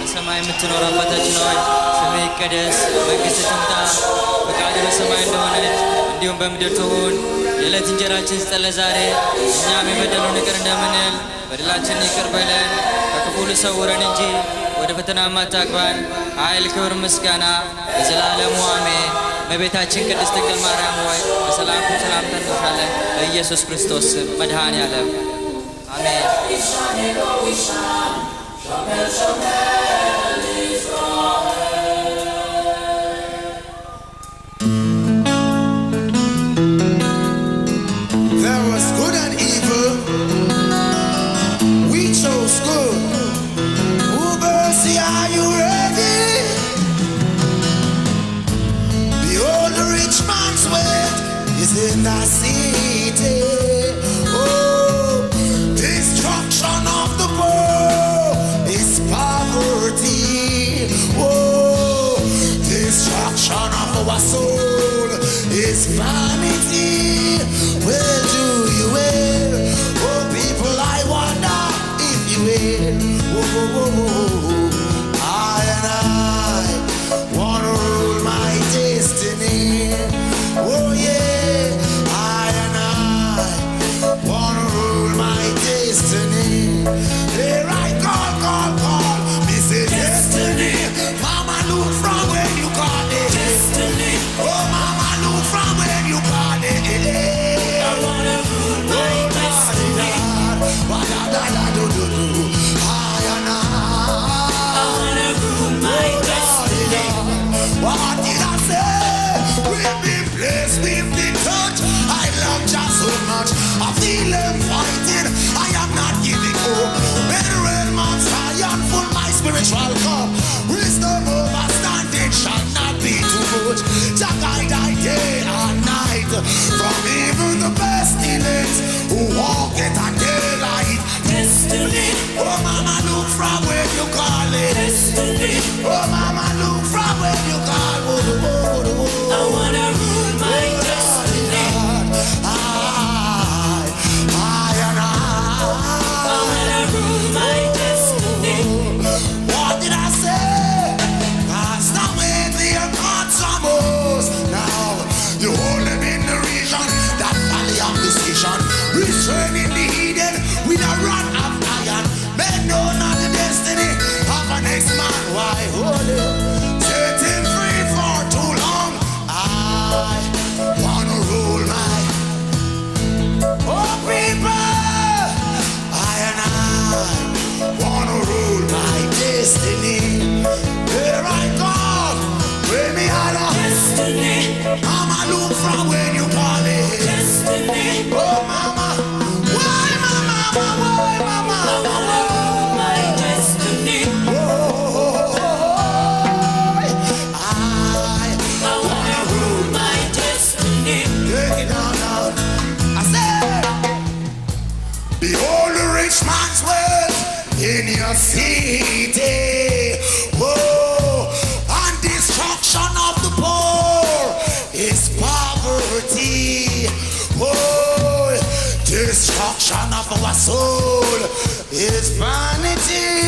በሰማይ የምትኖር አባታችን ሆይ ስምህ ይቀደስ መንግሥትህ ትምጣ ፈቃድህ በሰማይ እንደሆነች እንዲሁም በምድር ትሁን የዕለት እንጀራችንን ስጠን ዛሬ እኛም የበደሉንን ይቅር እንደምንል በደላችንን ይቅር በለን ከክፉ ሁሉ ሰውረን እንጂ ወደ ፈተና አታግባን ኃይል ክብር ምስጋና ለዘላለሙ አሜን እመቤታችን ቅድስት ድንግል ማርያም ሆይ በሰላም እንልሻለን በኢየሱስ ክርስቶስ ስም መድኃኔዓለም አሜን There was good and evil. We chose good. Mercy, are you ready? Behold, the rich man's wealth is in the city. Oh, destruction of the poor is poverty. Oh, destruction of our soul is vanity. Well, do you will? Oh, people, I wonder if you will. I and I wanna rule my destiny. Oh yeah, I and I wanna rule my destiny. Here I call, me say destiny. Mama look from when you call it destiny. Oh mama look from when you call it. I wanna rule my destiny. What did I say? We've been blessed, we've been touched. I love just so much. I feel him fighting. I am not giving up. Better and man's high and full my spiritual cup. Wisdom overstanding shall not be too much. Jack I die day and night. From even the best innings who walk it and daylight. Destiny. Oh mama look from where you call it. Destiny. Oh mama look from where you call it. I wanna rule my destiny. I wanna rule my destiny. What did I say? Cast away the unconsummables. Now you hold them in the region, that valley of decision. Restraining the hidden with a rod of iron. Men know not the destiny of an next man. Why hold him? Set him free for too long. I wanna rule my people. I and I wanna rule my destiny. Here I come, bring me out of destiny. Mama look from when you call it destiny. Oh mama, why mama, why mama? I wanna rule my destiny. Oh, I wanna rule my destiny. Take it down. I said, behold the rich man's wealth in your city. Whoa, and destruction of the poor is poverty. Whoa, destruction of our soul is vanity.